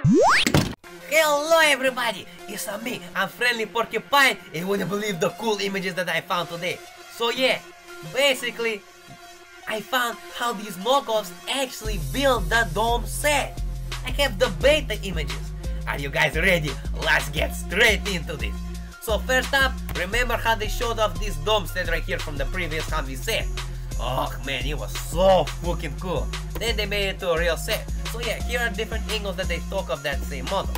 Hello everybody, it's me, I'm Friendly Porcupine, and you wouldn't believe the cool images that I found today. So yeah, basically, I found how these knockoffs actually build the dome set. I have the beta images. Are you guys ready? Let's get straight into this. So first up, remember how they showed off this dome set right here from the previous Humvee set? Oh man, it was so fucking cool. Then they made it to a real set. So yeah, here are different angles that they took of that same model.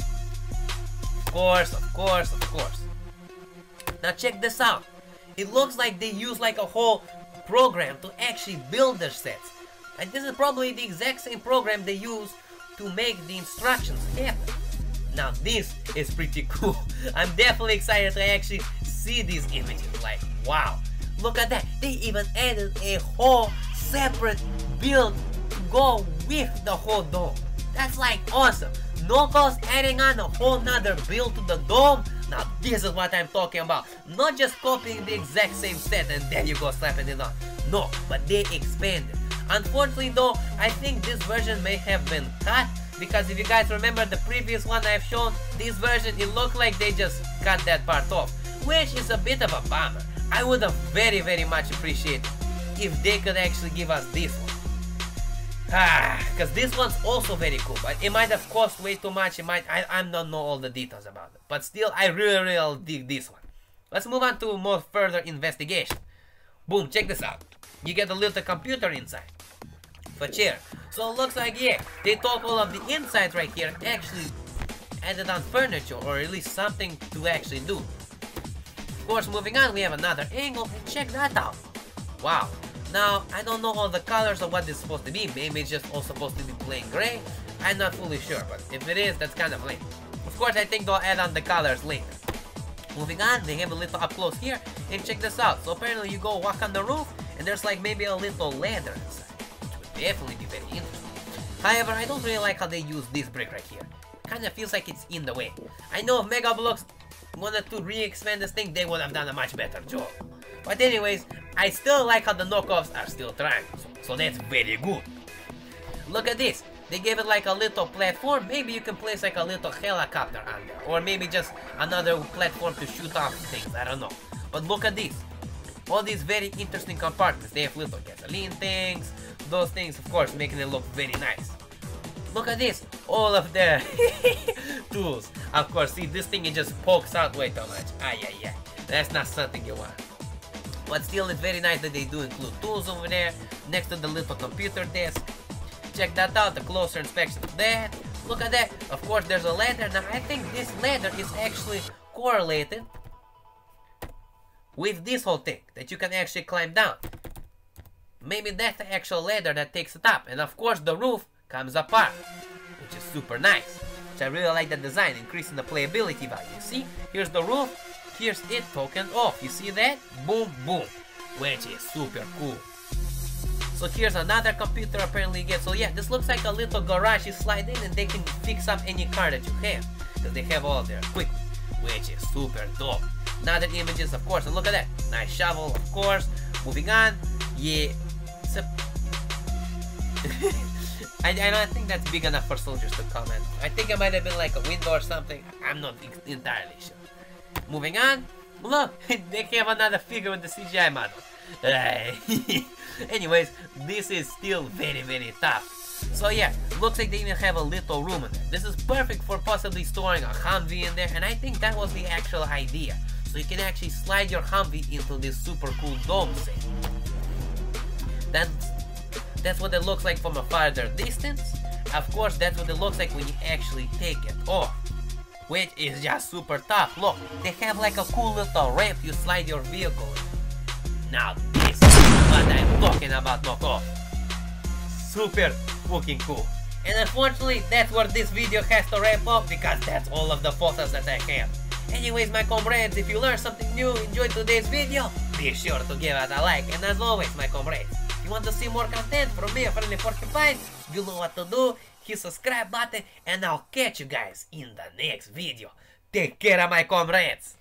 Of course. Now check this out. It looks like they use like a whole program to actually build their sets. And this is probably the exact same program they use to make the instructions happen. Now this is pretty cool. I'm definitely excited to actually see these images. Like, wow. Look at that. They even added a whole separate build to go with the whole dome. That's like awesome. Knockoffs adding on a whole nother build to the dome. Now this is what I'm talking about. Not just copying the exact same set and then you go slapping it on. No, but they expanded. Unfortunately though, I think this version may have been cut, because if you guys remember the previous one I've shown, this version, it looked like they just cut that part off, which is a bit of a bummer. I would have very much appreciated if they could actually give us this one. Because this one's also very cool, but it might have cost way too much. I don't know all the details about it, but still I really dig this one. Let's move on to more further investigation. Boom, check this out. You get a little computer inside for chair. So it looks like, yeah, they took all of the insides right here, actually added on furniture, or at least something to actually do. Of course, moving on, we have another angle, and check that out. Wow. Now, I don't know all the colors of what it's supposed to be. Maybe it's just all supposed to be plain gray. I'm not fully sure, but if it is, that's kind of lame. Of course, I think they'll add on the colors later. Moving on, they have a little up close here, and check this out. So apparently you go walk on the roof, and there's like maybe a little ladder inside, which would definitely be very interesting. However, I don't really like how they use this brick right here. Kinda feels like it's in the way. I know if Mega Bloks wanted to re-expand this thing, they would have done a much better job. But anyways, I still like how the knockoffs are still triangles, so that's very good. Look at this. They gave it like a little platform. Maybe you can place like a little helicopter on there, or maybe just another platform to shoot off things, I don't know. But look at this. All these very interesting compartments. They have little gasoline tanks, those things, of course, making it look very nice. Look at this. All of the tools. Of course, see, this thing, it just pokes out way too much. Yeah. That's not something you want. But still, it's very nice that they do include tools over there, next to the little computer desk. Check that out, the closer inspection of that. Look at that. Of course, there's a ladder. Now, I think this ladder is actually correlated with this whole thing, that you can actually climb down. Maybe that's the actual ladder that takes it up. And of course, the roof comes apart, which is super nice. Which I really like the design, increasing the playability value. You see, here's the roof, here's it token off. You see that? Boom, boom. Which is super cool. So here's another computer apparently you get. So yeah, this looks like a little garage you slide in and they can fix up any car that you have, because they have all their equipment, which is super dope. Another images, of course, and look at that. Nice shovel, of course. Moving on. Yeah. I don't think that's big enough for soldiers to comment. I think it might have been like a window or something. I'm not entirely sure. Moving on. Look, they have another figure with the CGI model. Anyways, this is still very tough. So yeah, looks like they even have a little room in there. This is perfect for possibly storing a Humvee in there, and I think that was the actual idea. So you can actually slide your Humvee into this super cool dome set. That's what it looks like from a farther distance. Of course, that's what it looks like when you actually take it off, which is just super tough. Look, they have like a cool little ramp you slide your vehicle in. Now this is what I'm talking about, knockoff. Super fucking cool. And unfortunately, that's where this video has to wrap up, because that's all of the photos that I have. Anyways, my comrades, if you learned something new, enjoyed today's video, be sure to give it a like. And as always, my comrades, if you want to see more content from me, Friendly Porcupine, you know what to do. Hit subscribe button, and I'll catch you guys in the next video. Take care, my comrades.